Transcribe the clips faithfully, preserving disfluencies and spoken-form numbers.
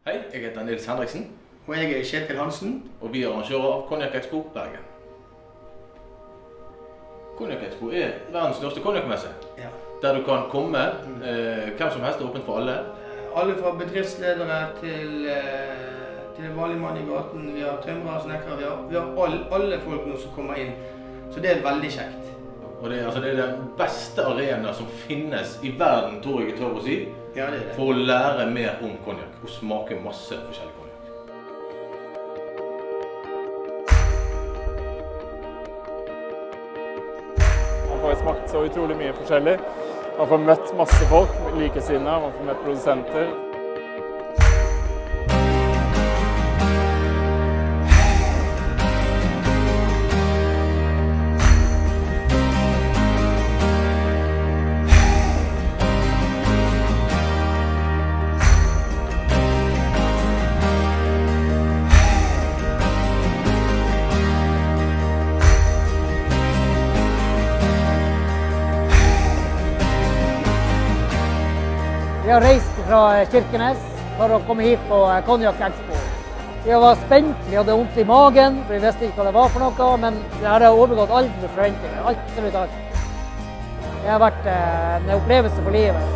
Hei, jeg heter Nils Henriksen. Og jeg er Kjetil Hansen. Og vi er arrangører av Cognac Expo Bergen. Cognac Expo er verdens største konjakmesse. Ja. Der du kan komme, eh, hvem som helst er åpent for alle. Alle fra bedriftsledere til, eh, til en vanlig mann i gaten. Vi har tømrere, snekkere, vi har, vi har all, alle folk nå som kommer inn. Så det er veldig kjekt. Og det, altså, det er den beste arena som finnes i verden, tror jeg jeg tør å si, Ja, det er det. for å lære mer om konjakk og smake masse forskjellig konjakk. Man får smakt så utrolig mye forskjellig. Man får møtt masse folk, likesinnede, man får møtt produsenter. Vi har reist fra Kirkenes for å komme hit på Cognac Expo. Vi var spent, vi hadde vondt i magen, for vi visste ikke hva det var for noe, men det har overgått alle forventninger, absolutt alt. Det har vært en opplevelse for livet.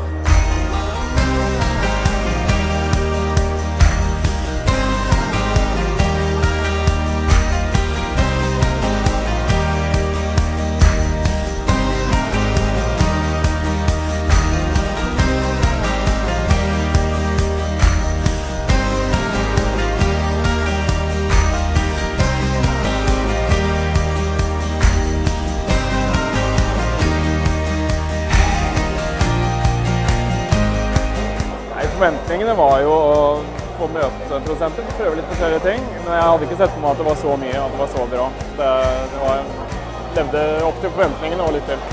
Forventningene var jo å få møte produsenter, prøve litt forskjellige ting, men jeg hadde ikke sett for meg at det var så mye, at det var så bra. Det, det var, levde opp til forventningene og litt til.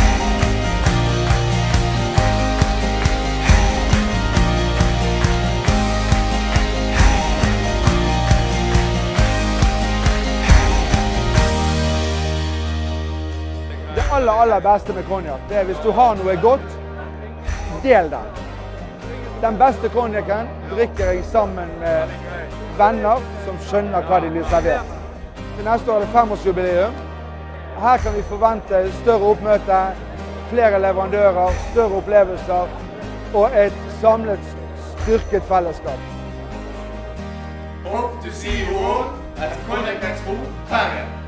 Det aller, aller beste med konjakk, det er hvis du har noe godt, del det. Den beste konjakken drikker jeg sammen med venner som skjønner hva de blir servert. Til neste år er det femårsjubileum. Her kan vi forvente større oppmøte, flere leverandører, større opplevelser og et samlet styrket fellesskap. Hope to see you all at Cognac Expo Bergen.